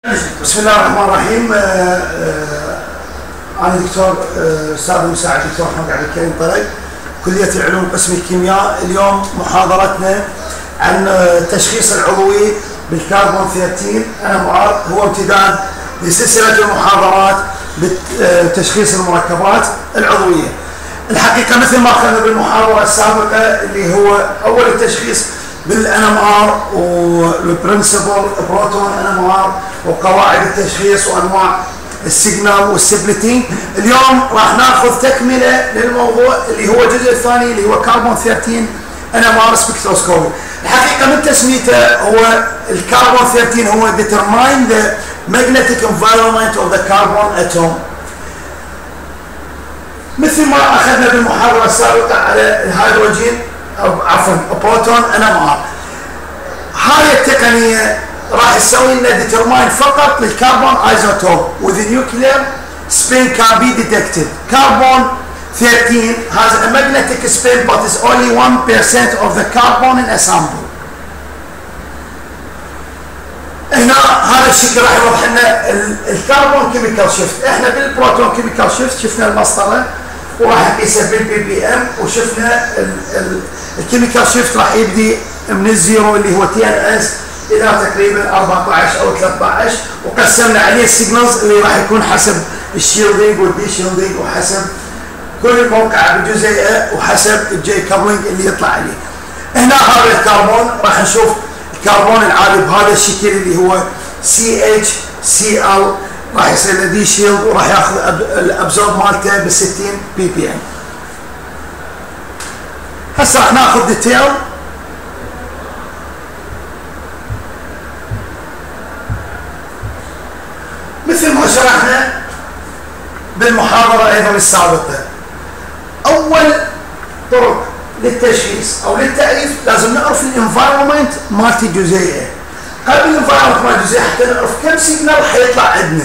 بسم الله الرحمن الرحيم. أنا دكتور أستاذ مساعد دكتور محمد عبد الكريم طلق، كلية العلوم قسم الكيمياء. اليوم محاضرتنا عن التشخيص العضوي بالكربون 13 NMR، هو امتداد لسلسلة المحاضرات بتشخيص المركبات العضوية. الحقيقة مثل ما أخذنا بالمحاضرة السابقة اللي هو أول التشخيص بالNMR والبرنسبل بروتون NMR وقواعد التشخيص وانواع السيجنال والسبليتنج، اليوم راح ناخذ تكمله للموضوع اللي هو الجزء الثاني اللي هو كربون 13 NMR سبكتروسكوبي. الحقيقه من تسميته هو الكربون 13 هو determine the magnetic environment of the carbon atom. مثل ما اخذنا بالمحاضره السابقه على الهيدروجين او عفوا بروتون NMR، هاي التقنيه راح تسوي لنا ديترماين فقط للكربون ايزوتوب with a nuclear spin can be detected. Carbon 13 has a magnetic spin but is only 1% of the carbon in a sample. هنا هذا الشكل راح يوضح لنا الكربون كيميكال شيفت. احنا بالبروتون كيميكال شيفت شفنا المسطره وراح نقيسها بالبي بي ام، وشفنا الكيميكال شيفت راح يبدي من الزيرو اللي هو تي ان اس الى تقريبا 14 او 13، وقسمنا عليه السيجنالز اللي راح يكون حسب الشيلدينج والدي شيلدينج وحسب كل موقع بجزيئه وحسب الجي كابلينج اللي يطلع عليه. هنا هذا الكربون راح نشوف الكربون العادي بهذا الشكل اللي هو CHCl، راح يصير له دي شيلد وراح ياخذ الابزورب مالته ب 60 بي بي ام. هسه راح ناخذ ديتيل مثل ما شرحنا بالمحاضرة أيضا السابقة. أول طرق للتشخيص أو للتعريف لازم نعرف الانفايرمنت مالت الجزيئة. قبل الانفايرمنت مالت الجزيئة حتى نعرف كم سيجنال حيطلع عندنا.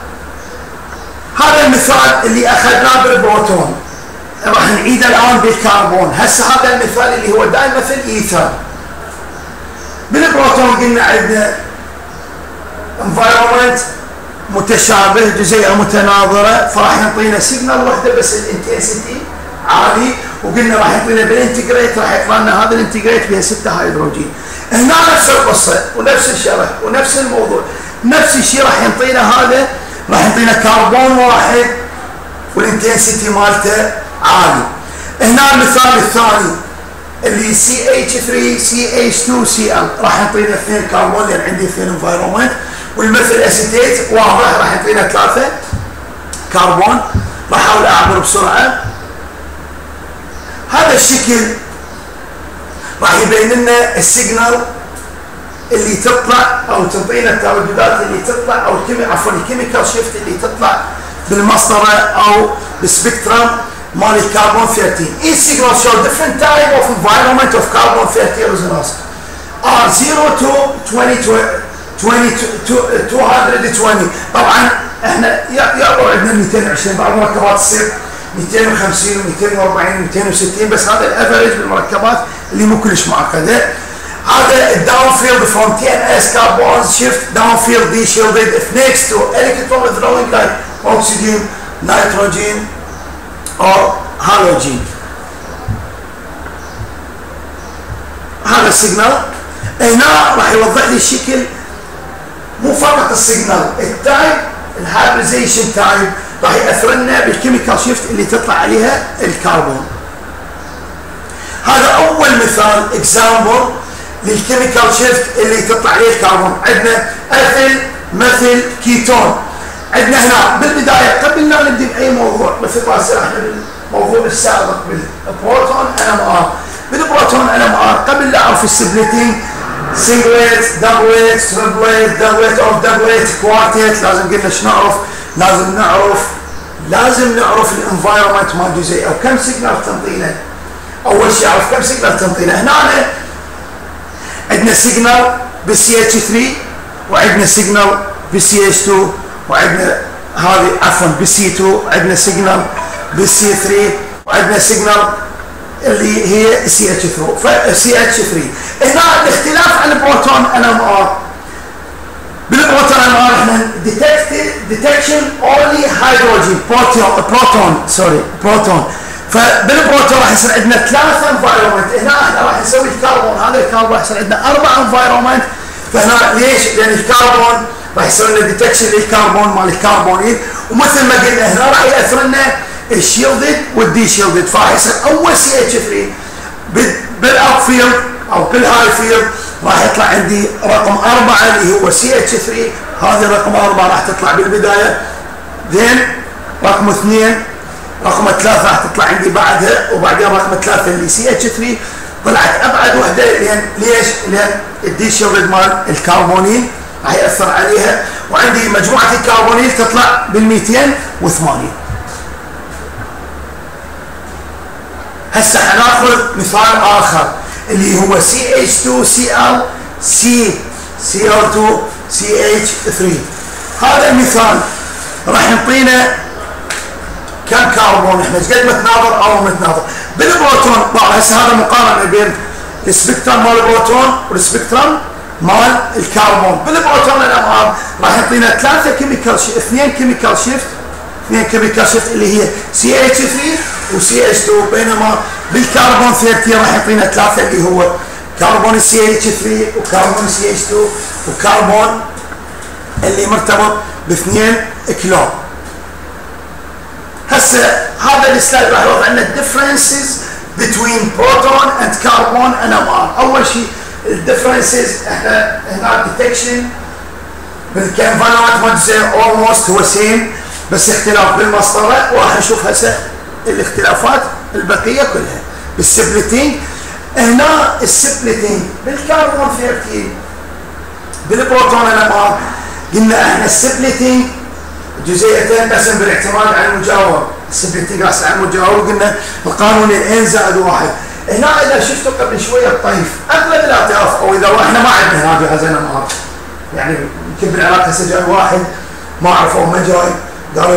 هذا المثال اللي أخذناه بالبروتون راح نعيده الآن بالكربون. هسه هذا المثال اللي هو دايمثيل إيثر. بالبروتون قلنا عندنا انفايرمنت متشابه، جزيئة متناظرة، فراح يعطينا سيجنال واحدة بس الانتنسيتي عالي، وقلنا راح يعطينا بالانتجريت راح يطلع لنا هذا الانتجريت فيها 6 هيدروجين. هنا نفس القصة ونفس الشرح ونفس الموضوع، نفس الشيء راح يعطينا هذا، راح يعطينا كربون واحد والانتنسيتي مالته عالي. هنا المثال الثاني اللي CH3CH2Cl راح يعطينا 2 كربون لان عندي 2 انفايرومنت، والمثل اسيتيت واضح راح يعطينا 3 كربون. راح احاول اعبر بسرعه. هذا الشكل راح يبين لنا السيجنال اللي تطلع او تعطينا الترددات اللي تطلع او عفوا الكيميكال شيفت اللي تطلع بالمسطره او بالسبكترم مال الكربون 13. Each signal show different type of environment of carbon 13 resonance R0 to 220. طبعا احنا يعبر عندنا 220، بعض المركبات تصير 250 و240 و260، بس هذا الافرج بالمركبات اللي مو كلش معقده. هذا الداون فيلد from TNS carbon shift down field D shielded if next to electron withdrawing like oxygen, nitrogen or halogen. هذا السيجنال هنا راح يوضح لي الشكل، مو فقط السيجنال، التايب الهايبريزيشن تايب راح ياثر لنا بالكيميكال شيفت اللي تطلع عليها الكربون. هذا اول مثال اكزامبل للكيميكال شيفت اللي تطلع عليه الكربون. عندنا مثل كيتون. عندنا هنا بالبدايه قبل لا نبدا باي موضوع مثل ما شرحنا بالموضوع السابق بالبروتون NMR. بالبروتون NMR قبل لا اعرف السبليتنج سنجلت دبلت تربلت دبلت اوف دبلت كوارتيت، لازم قلنا ايش نعرف؟ لازم نعرف الانفايرمنت مال الجزيئه وكم سيجنال تنطينا. اول شيء اعرف كم سيجنال تنطينا. هنا عندنا سيجنال بالسي اتش 3 وعندنا سيجنال بالسي اتش 2 وعندنا هذه عفوا بالسي 2، عندنا سيجنال بالسي 3 وعندنا سيجنال اللي هي سي اتش 3. هنا الاختلاف عن البروتون NMR. بالبروتون NMR احنا detection only hydrogen بروتون. فبالبروتون راح يصير عندنا 3 انفايرمنت. هنا احنا راح نسوي الكربون، هذا الكربون راح يصير عندنا 4 انفايرمنت. فهنا ليش؟ لان الكربون راح يصير لنا ديتكشن للكربون مال الكربونيل، ومثل ما قلنا هنا راح ياثر لنا الشيلدد والدي شيلدد. فراح يصير اول سي اتش 3 بالاب فيلد او بالهاي فيلد راح يطلع عندي رقم 4 اللي هو سي اتش 3. هذه رقم 4 راح تطلع بالبدايه. ذين رقم 2 رقم 3 راح تطلع عندي بعدها، وبعدين رقم 3 اللي سي اتش 3 طلعت ابعد وحده. لان ليش؟ لان الدي شيلدد مال الكربونيل راح ياثر عليها، وعندي مجموعه الكربونيل تطلع بال 280. هسه حناخذ مثال اخر اللي هو CH2Cl CCl2 CH3. هذا المثال راح يعطينا كم كربون. احنا ايش قد متناظر او متناظر بالبروتون. هسه هذا مقارنه بين السبكترم مال البروتون والسبكترم مال الكربون. بالبروتون الامام راح يعطينا 3 كيميكال شيفت، 2 كيميكال شيفت اللي هي CH3 وCH2. بينما بالكربون 13 راح يعطينا 3 اللي هو كربون CH3 وكربون CH2 وكربون اللي مرتبط ب2 كلور. هسه هذا السلايد راح يوضح لنا differences between proton and carbon NMR. اول شيء الديفرنسز احنا هنا ديتكشن بالكانفانات مجزء اولموست هو سيم، بس اختلاف بالمسطره، وراح نشوف هسه الاختلافات البقيه كلها. بالسبليتنج هنا السبليتنج بالكربون 13 بالبروتون NMR قلنا احنا السبليتنج جزيئتين بس بالاعتماد على المجاور. السبليتنج راس على المجاور قلنا القانون N+1. هنا اذا شفتوا قبل شويه الطيف اغلب الاطياف، او اذا احنا ما عندنا هذا جهاز NMR يعني يمكن بالعراق هسه جاي واحد ما اعرفه ما جاي قالوا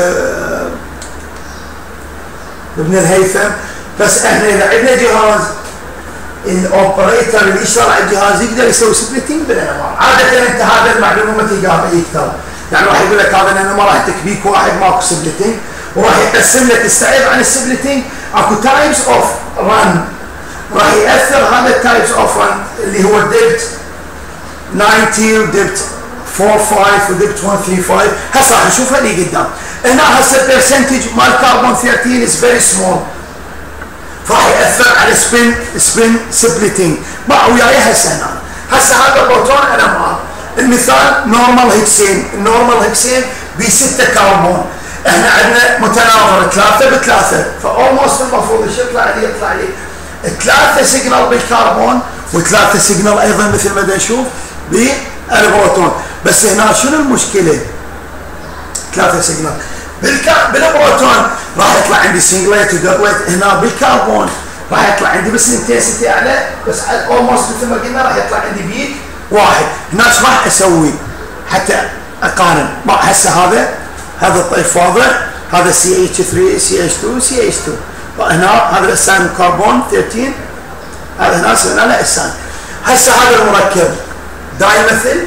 بابن الهيثم. بس احنا اذا عندنا جهاز الاوبريتر اللي يشتغل على الجهاز يقدر يسوي سبليتنج بالNMR. عاده انت هذا المعلومه ما تلقاها باي كتاب، يعني راح يقول لك هذا NMR راح تكبيك واحد ماكو سبليتنج، وراح يقسم لك استعيض عن السبليتنج اكو تايبس اوف رن. راح ياثر هذا التايبس اوف رن اللي هو دبت 90 ودبت 45 ودبت 135. هسه راح نشوفها اللي قدام. هنا هسه البرسنتج مال كربون 13 از فيري سمول، فراح ياثر على سبين سبليتنج. مع وياي هسه هنا. هسه هذا بروتون NMR. المثال نورمال هيكسين. النورمال هيكسين ب6 كربون. احنا عندنا متناظر 3 ب3، فاولموست المفروض ايش يطلع لي؟ يطلع لي 3 سيجنال بالكربون و3 سيجنال ايضا مثل ما نشوف بالبروتون. بس هنا شنو المشكله؟ 3 سيجنال بالبروتون راح يطلع عندي سنجليت ودبليت. هنا بالكربون راح يطلع عندي بس انتنسيتي اعلى، بس اولموست مثل ما قلنا راح يطلع عندي بيك واحد. هنا ايش راح اسوي حتى اقارن؟ هسه هذا الطيف واضح، هذا CH3 CH2 CH2. هنا هذا الاسان كربون 13، هذا هنا صرنا له اسان. هسه هذا المركب دايمثل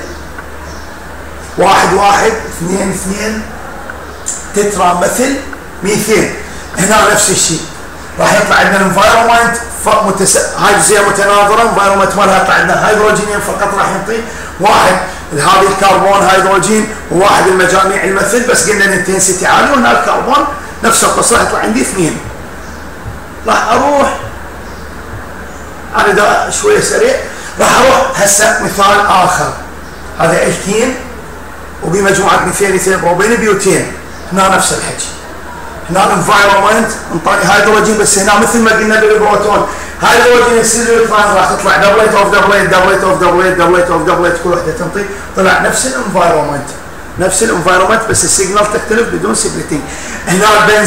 1 1 2 2 تترا مثل ميثين. هنا نفس الشيء راح يطلع عندنا انفايرمنت هاي جزيئه متناظره، انفايرمنت مالها يطلع عندنا هيدروجينين فقط راح يعطي واحد هذه الكربون هيدروجين وواحد المجاميع المثل، بس قلنا الانتنسيتي عاليه. وهنا الكربون نفس القصه راح يطلع عندي 2. راح اروح انا دا شويه سريع، راح اروح هسه مثال اخر. هذا الكين وبمجموعه ميثين بروبين بيوتين. هنا نفس الحكي، هنا الانفايرمنت انطاني هيدروجين، بس هنا مثل ما قلنا بالبروتون هيدروجين السيلولوتران راح تطلع دبليت اوف دبليت دبليت اوف دبليت دبليت اوف دبليت، كل وحده تنطي طلع نفس الانفايرمنت بس السيجنال تختلف بدون سبليتنج. هنا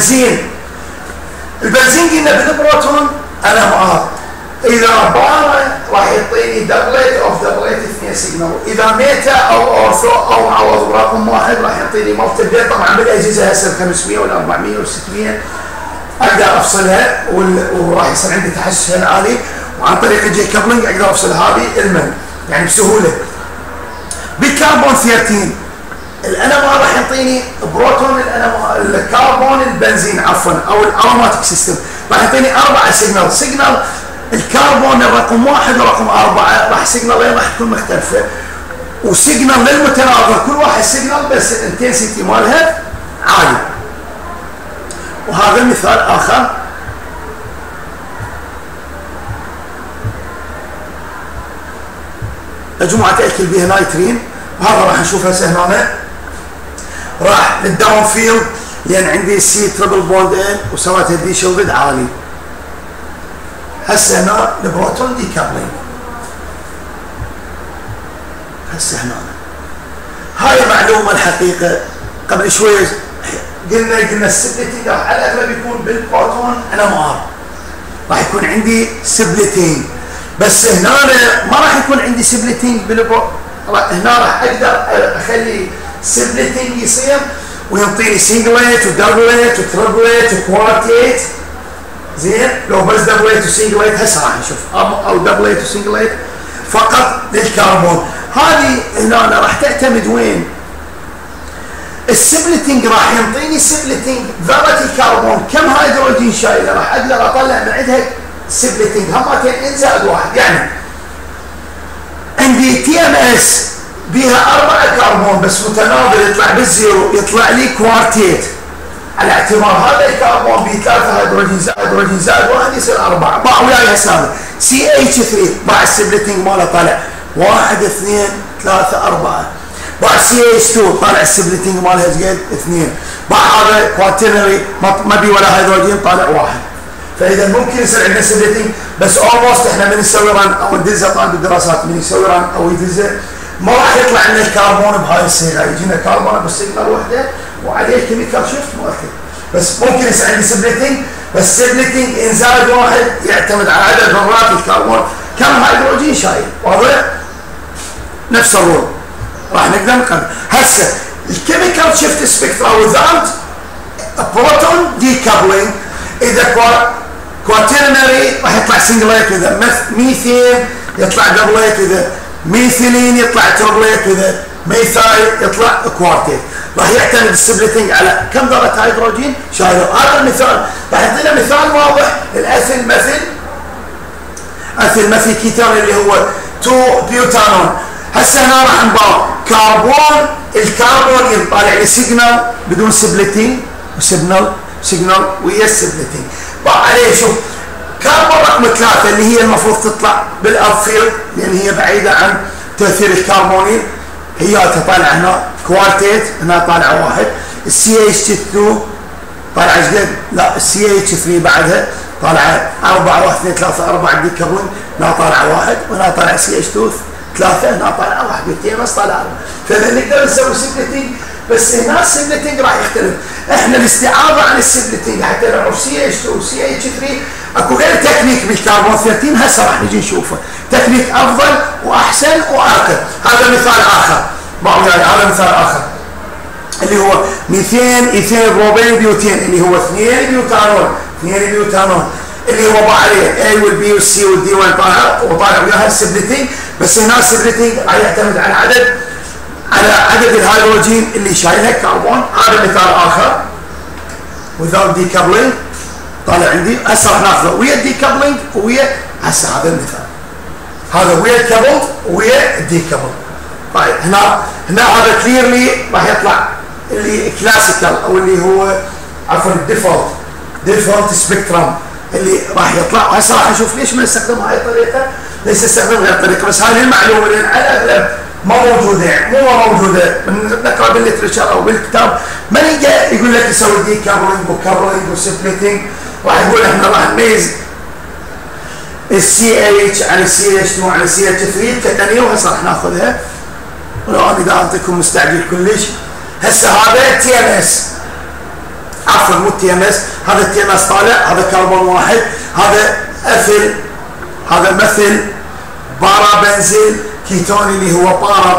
البنزين قلنا بالبروتون NMR اذا بار راح يعطيني دبليت اوف دبليت 2 سيجنال، اذا ميتا او اورثو او معوض برقم واحد راح يعطيني مالتي. طبعا بالاجهزه هسه 500 وال 400 وال 600 اقدر افصلها، وراح يصير عندي تحسن عالي، وعن طريق الجي كابلنج اقدر افصل هذه يعني بسهوله. بالكربون 13 NMR راح يعطيني يعطيني بروتون الكربون البنزين عفوا او الاروماتيك سيستم، راح يعطيني 4 سيجنال الكربون الرقم 1 ورقم 4 راح سيجنالين راح تكون مختلفه، وسيجنال للمتناظر كل واحد سيجنال بس الانتنسيتي مالها عالي. وهذا مثال اخر. مجموعه تاكل بها نايترين، وهذا راح نشوفه هسه هنا. راح للداون فيلد لان عندي سي تربل بوند ان وسويتها دي شيلدد عالي. هسه هنا البروتون دي كابلينج. هسه هنا هاي معلومه الحقيقه قبل شويه قلنا السبلتنج على الاغلب يكون بالبروتون NMR، راح يكون عندي سبلتنج، بس هنا ما راح يكون عندي سبلتنج هنا راح اقدر اخلي سبلتنج يصير ويعطيني سنجليت ودبليت وتربليت وكوارتيت. زين لو بس دبليت وسنجليت هسه راح نشوف، او دبليت وسنجليت فقط للكربون. هذه هنا راح تعتمد وين؟ السبلتنج راح يعطيني سبلتنج ذره الكربون كم هيدروجين شايله، راح اقدر اطلع من عندها سبلتنج همتين ان زائد 1. يعني عندي تي ام اس بها 4 كربون بس متناظر يطلع بالزيرو، يطلع لي كوارتيت على اعتبار هذا الكربون ب 3 هيدروجين زائد 1 يصير 4. باع وياي هسه سي اتش 3 باع السبلتنج ماله طالع 1 2 3 4. باع سي اتش 2 طالع السبلتنج مالها قد 2. باع هذا كواترنري ما بي ولا هيدروجين طالع 1. فاذا ممكن يصير عندنا سبلتنج بس اولموست احنا من نسوي ران او ندزه طبعا بالدراسات من يسوي ران او يدزه ما راح يطلع لنا الكربون بهاي الصيغه، يجينا كربون بالسيجنال وحده وعليه كيميكال شيفت مؤكد. بس ممكن يصير عندي سبلتنج، بس سبلتنج ان زائد 1 يعتمد على عدد ذرات الكربون كم هيدروجين شايل، واضح؟ نفس الرول راح نقدر نقدر. هسه الكيميكال شيفت سبكترا without بروتون ديكابلينج، اذا كواترنري راح يطلع سنجليت، واذا ميثين يطلع دبليت، واذا ميثيلين يطلع تربليت، واذا ميثايل يطلع كوارتيت. راح يعتمد السبلتنج على كم ذره هيدروجين شايله. هذا المثال راح يعطينا مثال واضح. الاثيل مثل كيتون اللي هو 2 بيوتانون. هسه هنا راح نباع كربون، الكربون يطلع لي سيجنال بدون سبلتنج وسيجنال ويا السبلتنج. باع عليه شوف كربون رقم 3 اللي هي المفروض تطلع بالابفيلد لان هي بعيده عن تاثير الكربونيل، هي تطلع هنا كوارتيت، هنا طالع 1. السي اتش 2 طالع قد؟ لا السي اتش 3 بعدها طالع 4 1 2 3 4 ديكربون، هنا طالع 1 وهنا طالع سي اتش 2 3 هنا طالع 1 والتي بس طالع 4. فاذا نقدر نسوي سبلتنج، بس هنا السبلتنج راح يختلف. احنا الاستعاضه عن السبلتنج حتى نعرف سي اتش 2 وسي اتش 3 اكو غير تكنيك بالكربون 13 هسه راح نجي نشوفه، تكنيك افضل واحسن وارقى. هذا مثال اخر، هذا مثال اخر اللي هو ميثين ايثين بروبين بيوتين اللي هو 2 بيوتانون اللي هو باع عليه A والبي والسي والدي وين وطالع وياها السبلتنج. بس هنا السبلتنج راح يعتمد على عدد الهيدروجين اللي شايلها كربون. هذا مثال اخر without decoupling طالع عندي. هسه راح ناخذه ويا الديكابلينج ويا هسه هذا المثال، هذا ويا الكابل ويا الديكابل. طيب هنا هذا كليرلي راح يطلع اللي كلاسيكال او اللي هو عفوا ديفولت سبيكترم اللي راح يطلع. هسه راح نشوف ليش ما نستخدم هاي الطريقه، ليش نستخدم غير طريقه. بس هذه المعلومه لان على الاغلب ما موجوده، مو موجوده نقرا بالليترشر او بالكتاب ما يجي يقول لك يسوي ديكابلينج وكابلينج وسبليتنج. راح يقول احنا راح نميز السي اتش عن السي اتش 2 عن السي اتش 3 كثانيه، وهسه راح ناخذها ولو انا دا اعطيكم مستعجل كلش. هسه هذا تي ام اس، عفوا مو تي ام اس، هذا التي ام اس طالع، هذا كربون 1، هذا اثل، هذا مثل بارا بنزيل كيتون اللي هو بارا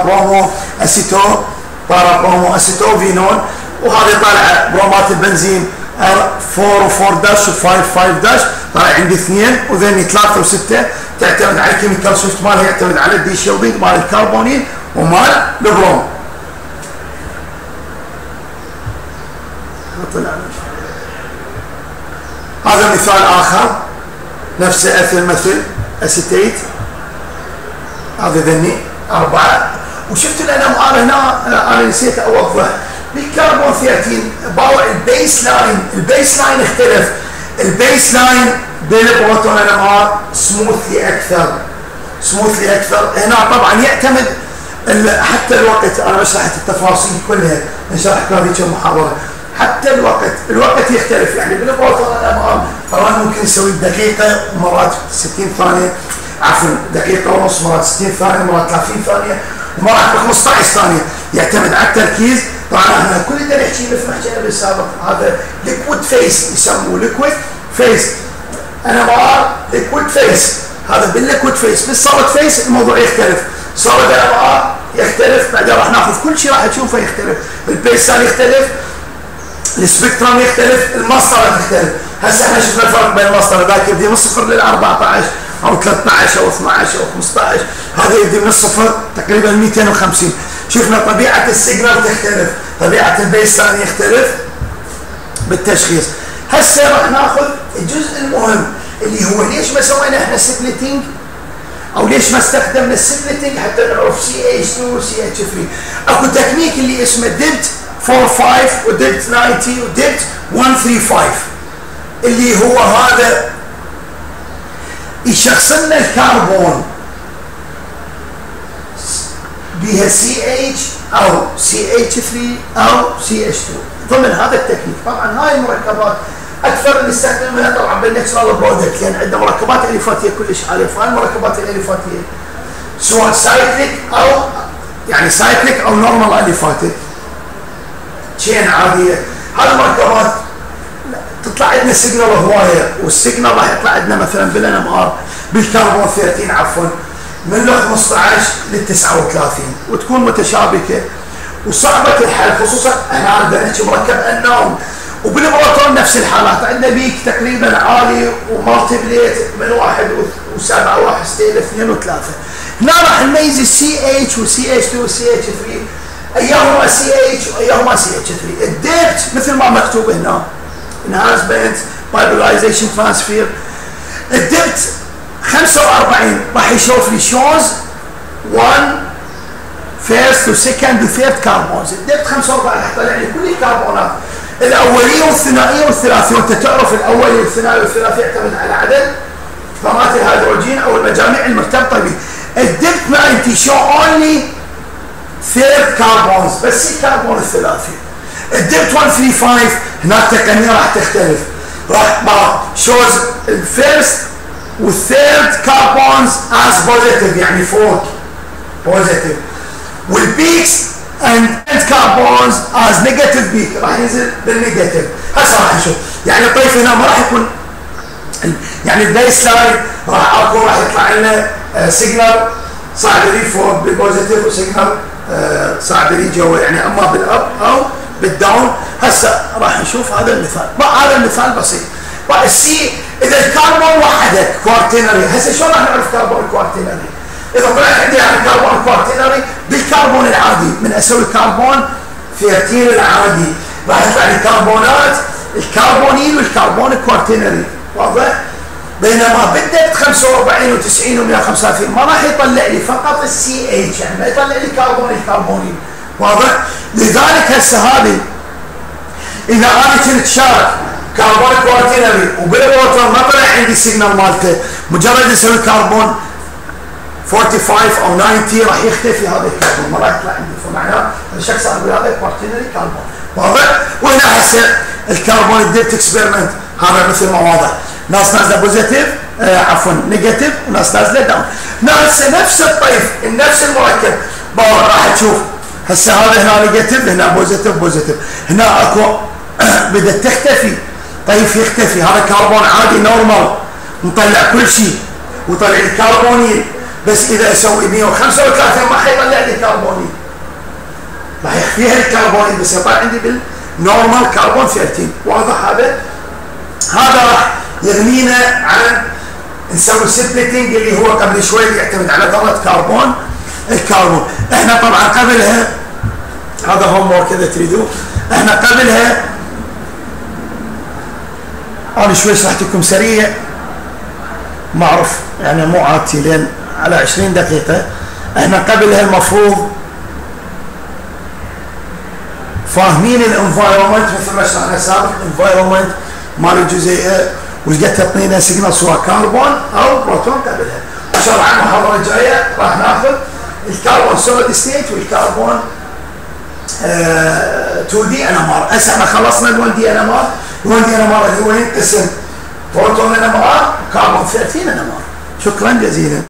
برومو اسيتوفينون، وهذا طالع برومات البنزين 4 و4 داش و5 5 داش، طالع عندي 2 وذني 3 و6. تعتمد على الكيميكال شيفت مالها، يعتمد على الدي شيلدينج مال الكربونيل ومال البروم. طلع. هذا مثال اخر نفسه مثل اسيتيت. هذا ذني 4. وشفت الانوار هنا انا نسيت اوضح بالكربون 13 باور البيس لاين اختلف. البيس لاين بين البروتون انوار سموثلي اكثر. هنا طبعا يعتمد حتى الوقت. انا شرحت التفاصيل كلها شرحتها في كم محاضره. حتى الوقت يختلف. يعني بالبروتون انوار طبعا ممكن نسوي دقيقه ومرات 60 ثانيه، عفوا دقيقه ونص، مرات 60 ثانيه، مرات 30 ثانيه، ومرات 15 ثانيه. يعتمد على التركيز. طبعا احنا كل ده نحكي مثل ما حكينا بالسابق. هذا ليكويد فيس يسموه ليكويد فيس. انوار ليكويد فيس. هذا بالليكويد فيس. بالسوليد فيس الموضوع يختلف. سوليد انوار يختلف. بعدين راح ناخذ كل شيء راح تشوفه يختلف. البيسان يختلف، السبكترم يختلف، المسطره تختلف. هسه احنا شفنا الفرق بين المسطره ذاك يبدي من 0 ل 14 او 13 او 12 او 15. هذا يبدي من الصفر تقريبا 250. شفنا طبيعه السيجنال تختلف، طبيعه البيسان يختلف بالتشخيص. هسه راح ناخذ الجزء المهم اللي هو ليش ما سوينا احنا سبليتنج، او ليش ما استخدمنا السبليتنج حتى نعرف CH2 و CH3. اكو تكنيك اللي اسمه ديبت 45 وديبت 90 وديبت 135 اللي هو هذا يشخص لنا الكربون بها CH او CH3 او CH2 ضمن هذا التكنيك. طبعا هاي المركبات اكثر اللي نستخدمها طبعا بالناتشرال برودكت، لان عندنا مركبات اليفاتيه كلش عاليه. فهاي المركبات الاليفاتيه سواء سايكليك او يعني سايكليك او نورمال اليفاتيك تشين عاديه. هاي المركبات تطلع عندنا سيجنال هوايه، والسيجنال راح يطلع عندنا مثلا بالNMR بالكربون 13 عفوا من ال 15 لل 39 وتكون متشابكه وصعبه الحل. خصوصا احنا عندنا نحكي مركب النوم. وبالبروتون نفس الحالات عندنا بيك تقريبا عالي ومالتي بليت من 1 و7 1 6 2 و3. هنا راح نميز السي اتش والسي اتش 2 والسي اتش 3 ايهما سي اتش وايهما سي اتش 3. الديبت مثل ما مكتوب هنا enhancement fibrillization transfer. الدبت 45 راح يشوف لي شوز 1 فيرست وسكند وثيرد كربونز. الدبت 45 راح يطلع لي كل الكربونات الاوليه والثنائيه والثلاثيه. وانت تعرف الاولي والثنائي والثلاثي يعتمد على عدد ذرات الهيدروجين او المجاميع المرتبطه به. الدبت 90 شو اونلي ثيرد كربونز بس الكربون الثلاثي. الدبت 135 هناك تقنيه راح تختلف، راح شوز الفيرست والثيرد كربونز از بوزيتيف يعني فوق بوزيتيف، والبيكس اند كربونز از نيجاتيف بيك راح ينزل بالنيجاتيف. هسه راح نشوف يعني الطيف هنا ما راح يكون يعني البيس لاين راح يطلع لنا سيجنال صعب لي فوق بالبوزيتيف وسيجنال صعب لي جوا يعني اما بالاب او بالداون. هسه راح نشوف هذا المثال. هذا المثال بسيط. السي اذا الكربون وحدك كوارتينري. هسه شلون راح نعرف كربون كوارتينري؟ اذا طلعت عندي يعني كربون كوارتينري بالكربون العادي من اسوي كربون 13 العادي راح يطلع لي كربونات الكربونيل والكربون الكوارتينري. واضح؟ بينما بالدبت 45 و90 و135 ما راح يطلع لي فقط السي اتش يعني ما يطلع لي كربون الكربونيل. واضح؟ لذلك هسه هذه اذا انا كنت شارك كربون كوارتينري وبالبروتون ما طلع عندي السيجنال مالته مجرد اسوي كربون 45 او 90 راح يختفي هذا الكربون ما راح يطلع عندي. فمعناه الشخص اقول هذا كوارتينري كربون. واضح؟ وهنا هسه الكربون الدبت اكسبيرمنت هذا مثل ما واضح ناس نازله بوزيتيف عفوا نيجاتيف وناس نازله داون. نفس الطيف نفس المركب راح تشوف هسه هذا هنا نيجاتيف هنا بوزيتيف هنا اكو بدات تختفي طيف يختفي. هذا كربون عادي نورمال نطلع كل شيء وطلع لي كربونيل بس اذا اسوي 135 ما حيطلع لي كربونيل راح يخفيها الكربونيل بس يطلع عندي بالنورمال كربون 13. واضح هذا؟ هذا راح يغنينا عن نسوي سبليتنج اللي هو قبل شوي يعتمد على ذره كربون الكربون. احنا طبعا قبلها هذا هوم وورك اذا تريدوا احنا قبلها انا شوي شرحت لكم سريع، ما اعرف يعني مو عادتي لين على 20 دقيقة. احنا قبلها المفروض فاهمين الانفايرمنت مثل ما شرحنا سابق، الانفايرمنت مال الجزيئة وش قد تعطينا سيجنال سواء كربون او بروتون قبلها. ان شاء الله على المحاضرة الجاية راح ناخذ الكربون سوليد ستيت والكربون 2 دي ان ام ار. هسه احنا خلصنا ال 1 دي ان ام ار. ال 1 دي ان ام ار اللي هو ينقسم بروتون ان ام ار وكربون 13 ان ام ار. شكرا جزيلا.